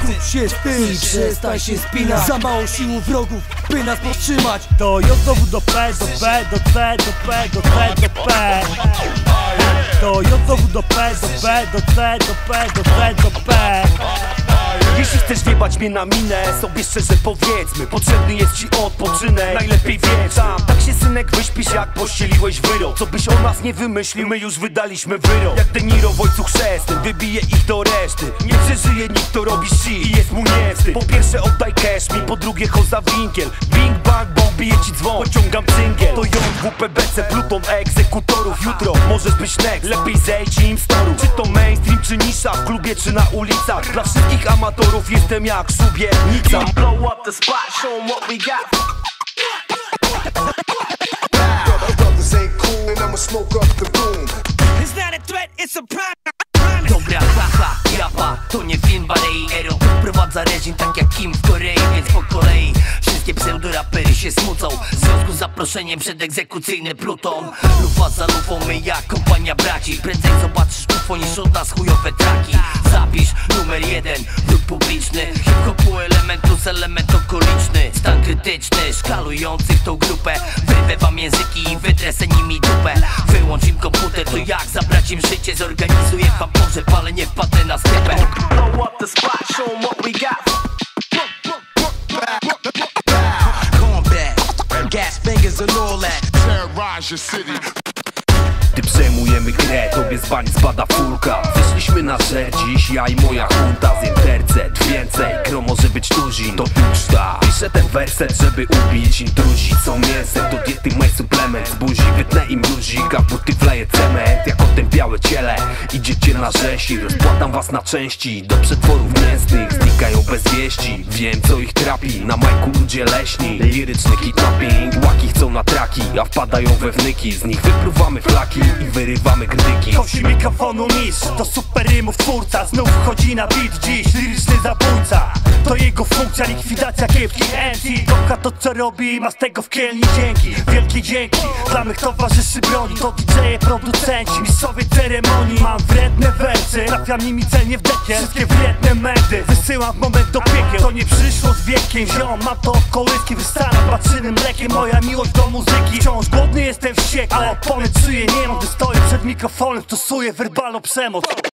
Skup się z tym i przestań się spinać. Za mało sił wrogów, by nas powstrzymać. To J znowu do P, do B, do C, do P, do C, do P. To J znowu do P, do B, do C, do P, do C, do P. Jeśli chcesz wjebać mnie na minę, sobie szczerze powiedzmy, potrzebny jest ci odpoczynek, najlepiej wiesz. Tak się synek wyśpisz, jak pościeliłeś wyrok. Co byś o nas nie wymyślił, my już wydaliśmy wyrok. Jak De Niro w Ojcu Chrzestnym, wybije ich do reszty. Nie przeżyje nikt, kto robi shit i jest mu nie wstyd. Po pierwsze oddaj cash mi, po drugie choza winkiel. Bing bang bong, bije ci dzwon, pociągam cyngiel. To JWPBC, Pluton egzekutorów. Jutro możesz być next, lepiej zejdź im z toru. Czy to mainstream, czy nisza, w klubie, czy na ulicach. Dla wszystkich amatorów jestem jak szubienica. Blow up the spot, show 'em what we got. Brothers ain't cool and I'ma smoke up the room. It's not a threat, it's a prime. Dobra, haha, japa, to nie film Barei Ero wprowadza reżim tak jak Kim w Korei, więc po kolei wszystkie pseudorapery się smucą. W związku z zaproszeniem przed egzekucyjny Pluton. Lufa za lufą, my jak kompania braci. Prędzej zobaczysz UFO niż od nas chujowe traki. Zapisz numer 1, lub publiczny. Hip-hopu element plus element okoliczny. Stan krytyczny, szkalujących tą grupę. Wyrwę wam języki i wytresę nimi dupę. Wyłącz im komputer, to jak zabrać im życie. Zorganizuję wam pogrzeb, ale nie wpadnę na sklepę. Blow up the spot, show 'em what we got. Combat, gas fingers and all that. Terrorize your city. Gdy przejmujemy grę, tobie z bani spada furka. Wyszliśmy na żer dziś, ja i moja hunta. Zjem tercet, więcej, gro może być tuzin. To uczta, piszę ten werset, żeby ubić intruzi. Co mięsem, do diety maj suplement. Z buzi wytnę im luzik, a w buty wleję cement. Jak otępiałe ciele, idziecie na rzeź i rozpłatam was na części. Do przetworów mięsnych znikają bez wieści. Wiem co ich trapi, na majku ludzie leśni. Liryczny kidnapping, łaki chcą na traki, a wpadają we wnyki. Z nich wypruwamy flaki i wyrywamy krytyki. Kosi mikrofonu mistrz, to super rymów twórca. Znów wchodzi na beat dziś, liryczny zabójca. To jego funkcja, likwidacja kiepskich MC. Kocha to co robi i ma z tego w kielni dzięki. Wielkie dzięki, dla mych towarzyszy broni. To DJ-e, producenci, mistrzowie ceremonii. Mam wredne wersy, trafiam nimi celnie w dekiel. Wszystkie wredne medy wysyłam w moment do piekieł. To nie przyszło z wiekiem, ziom, mam to kołyski. Wystanę baczynym mlekiem, moja miłość do muzyki. Wciąż głodny jestem wściekły, ale opony czuję nie mam. Gdy stoję przed mikrofonem, stosuję werbalną przemoc.